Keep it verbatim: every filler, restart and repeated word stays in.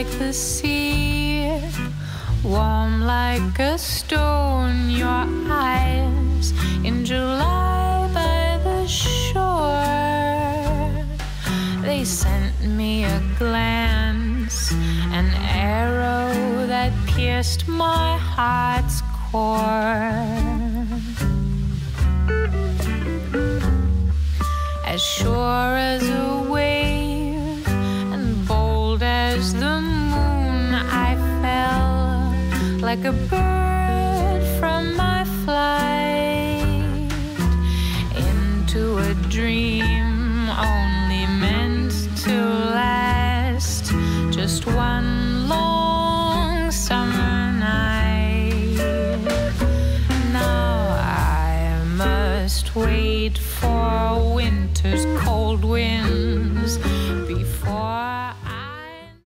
like the sea, warm like a stone. Your eyes in July by the shore, they sent me a glance, an arrow that pierced my heart's core. As sure as a wave and bold as the moon, I fell like a bird from my flight into a dream only meant to last just one long summer night. Now I must wait for winter's cold wind